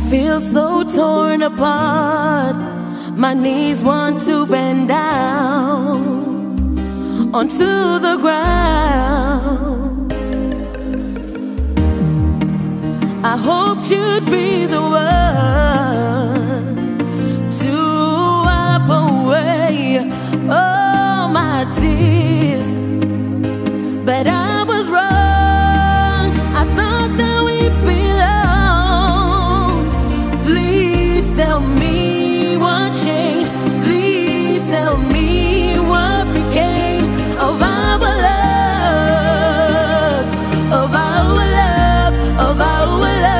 feel so torn apart. My knees want to bend down onto the ground. I hoped you'd be the one to wipe away all my tears, but I was wrong. I thought that we belonged. Please tell me what changed. Please tell me what became of our love, of our love, of our love.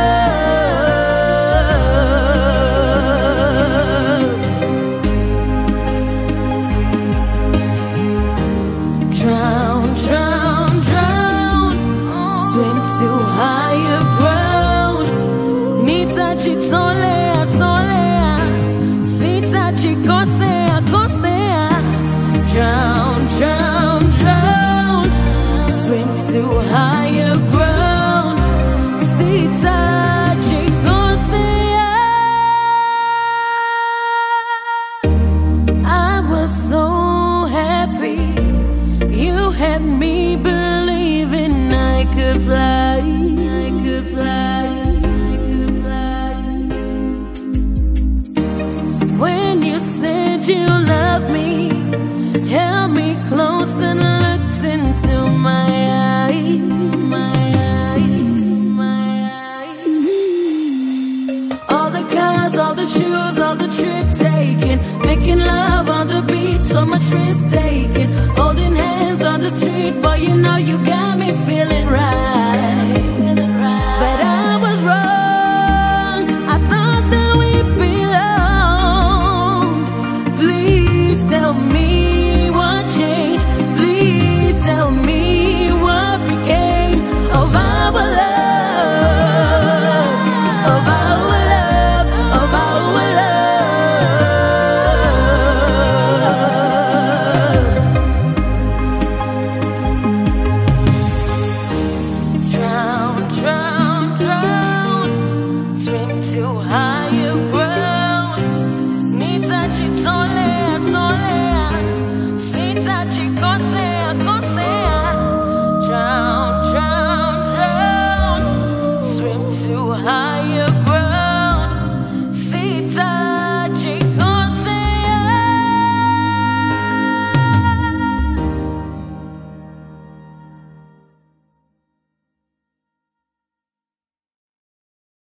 Drown, drown, drown, swim to higher ground. Nitachi tolea, tolea, sitachi kosea, kosea. Drown, drown, drown, swim to higher ground. Sitachi kosea. I was so happy. You had me believing I could fly, I could fly, I could fly. When you said you loved me, held me close and looked into my eye, my eye, my eye. All the cars, all the shoes, all the trip taken, making love on the beach, so much risk taken, holding hands on the street, boy, you know you got me feeling right. But I was wrong. I thought that we belonged. Please tell me what changed. Please tell me what became of our love, of our love, of our love. Drown, drown, drown, swim to higher ground.